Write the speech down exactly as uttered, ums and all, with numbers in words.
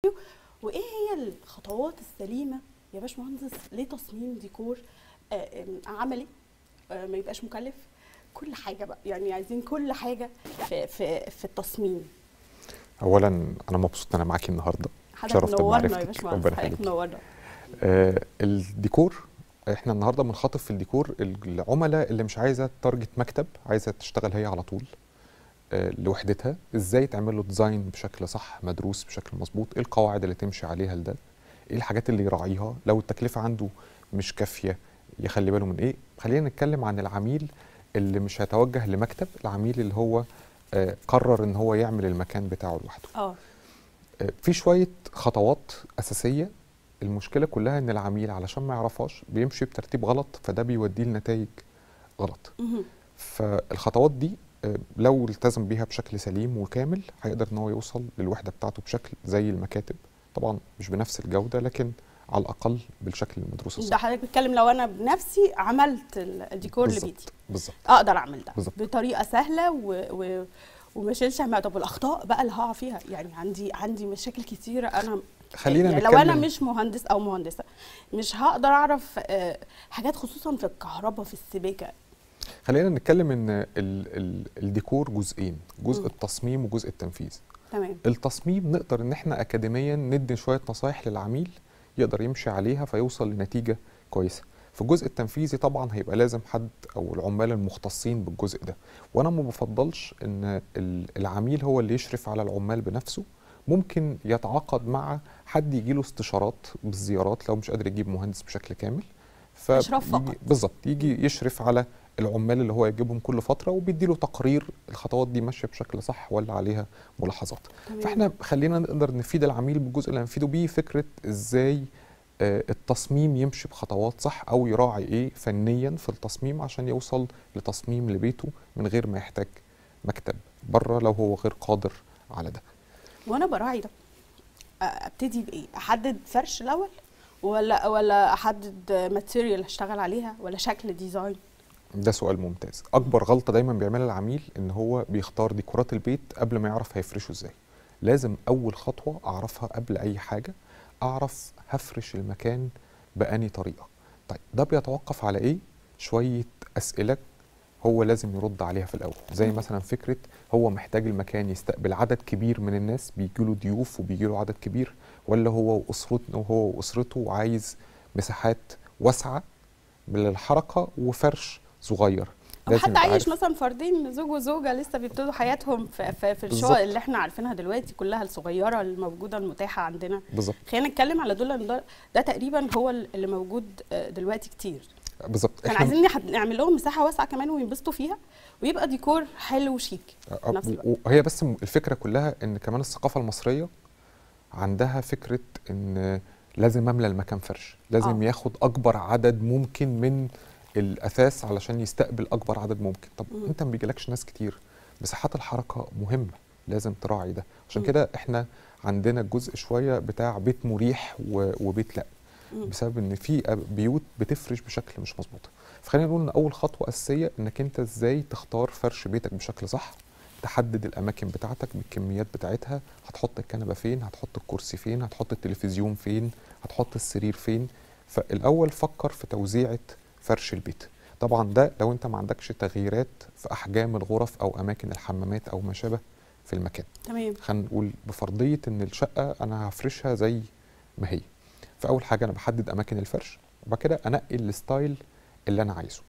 وايه هي الخطوات السليمه يا باشمهندس لتصميم ديكور آه، عملي، آه، ما يبقاش مكلف؟ كل حاجه بقى، يعني عايزين كل حاجه في في في التصميم. اولا انا مبسوط ان انا معاكي النهارده، حضرتك شرفت منورنا يا بمعرفتك. باشمهندس، ربنا حضرتك يخليكي. منورنا. آه الديكور، احنا النهارده بنخاطب في الديكور العملاء اللي مش عايزه تارجت مكتب، عايزه تشتغل هي على طول آه لوحدتها. ازاي تعمل له ديزاين بشكل صح مدروس بشكل مظبوط، ايه القواعد اللي تمشي عليها لده، ايه الحاجات اللي يراعيها، لو التكلفه عنده مش كافيه يخلي باله من ايه. خلينا نتكلم عن العميل اللي مش هيتوجه لمكتب، العميل اللي هو آه قرر ان هو يعمل المكان بتاعه لوحده. اه في شوية خطوات أساسية، المشكلة كلها إن العميل علشان ما يعرفهاش بيمشي بترتيب غلط، فده بيوديه لنتائج غلط. مهم. فالخطوات دي آه، لو التزم بيها بشكل سليم وكامل هيقدر إن هو يوصل للوحدة بتاعته بشكل زي المكاتب، طبعا مش بنفس الجودة لكن على الأقل بالشكل المدروس ده الصح. حضرتك بتتكلم لو انا بنفسي عملت الديكور لبيتي بالظبط بالظبط اقدر اعمل ده بالظبط. بطريقه سهله و... و... وما اشيلش هم. طب الاخطاء بقى اللي هقع فيها، يعني عندي عندي مشاكل كتيره انا، خلينا يعني نتكلم. لو انا مش مهندس او مهندسه مش هقدر اعرف آه، حاجات خصوصا في الكهرباء في السباكه. خلينا نتكلم إن ال ال الديكور جزئين، جزء مم. التصميم وجزء التنفيذ. تمام. التصميم نقدر ان احنا اكاديميا ندي شويه نصايح للعميل يقدر يمشي عليها فيوصل لنتيجه كويسه. في الجزء التنفيذي طبعا هيبقى لازم حد او العمال المختصين بالجزء ده، وانا ما بفضلش ان العميل هو اللي يشرف على العمال بنفسه. ممكن يتعاقد مع حد يجي له استشارات بالزيارات لو مش قادر يجيب مهندس بشكل كامل، اشراف فقط. بالظبط يجي يشرف على العمال اللي هو يجيبهم كل فتره وبيدي له تقرير الخطوات دي ماشيه بشكل صح ولا عليها ملاحظات. تمام. فاحنا خلينا نقدر نفيد العميل بالجزء اللي هنفيده بيه، فكره ازاي آه التصميم يمشي بخطوات صح او يراعي ايه فنيا في التصميم عشان يوصل لتصميم لبيته من غير ما يحتاج مكتب بره لو هو غير قادر على ده. وانا براعي ده ابتدي بايه؟ احدد فرش الاول ولا ولا احدد ماتيريال اشتغل عليها ولا شكل ديزاين؟ ده سؤال ممتاز. اكبر غلطه دايما بيعملها العميل ان هو بيختار ديكورات البيت قبل ما يعرف هيفرشه ازاي. لازم اول خطوه اعرفها قبل اي حاجه، اعرف هفرش المكان بأني طريقه. طيب ده بيتوقف على ايه؟ شويه اسئله هو لازم يرد عليها في الاول، زي مثلا فكره هو محتاج المكان يستقبل عدد كبير من الناس، بيجيله ضيوف وبيجيله عدد كبير، ولا هو واسرته وهو واسرته عايز مساحات واسعه للحركه وفرش صغير. او حتى عايش مثلا فردين زوج وزوجه لسه بيبتدوا حياتهم في, في, في الشقق اللي احنا عارفينها دلوقتي كلها الصغيره الموجوده المتاحه عندنا. بالظبط. خلينا نتكلم على دول، ده, ده تقريبا هو اللي موجود دلوقتي كتير. بالظبط. كان عايزين نعمل لهم مساحه واسعه كمان وينبسطوا فيها ويبقى ديكور حلو وشيك في نفس الوقت. وهي بس الفكره كلها ان كمان الثقافه المصريه عندها فكره ان لازم املى المكان فرش، لازم آه. ياخد اكبر عدد ممكن من الاثاث علشان يستقبل اكبر عدد ممكن. طب م. انت ما بيجيلكش ناس كتير، مساحات الحركه مهمه لازم تراعي ده. عشان كده احنا عندنا الجزء شويه بتاع بيت مريح وبيت لا، م. بسبب ان في بيوت بتفرش بشكل مش مظبوط. فخلينا نقول ان اول خطوه اساسيه انك انت ازاي تختار فرش بيتك بشكل صح، تحدد الاماكن بتاعتك بالكميات بتاعتها، هتحط الكنبه فين، هتحط الكرسي فين، هتحط التلفزيون فين، هتحط السرير فين. فالاول فكر في توزيعه فرش البيت. طبعا ده لو انت ما عندكش تغييرات في احجام الغرف او اماكن الحمامات او ما شابه في المكان. تمام. خلينا نقول بفرضيه ان الشقه انا هفرشها زي ما هي. فاول حاجه انا بحدد اماكن الفرش وبعد كده انقي الستايل اللي انا عايزه.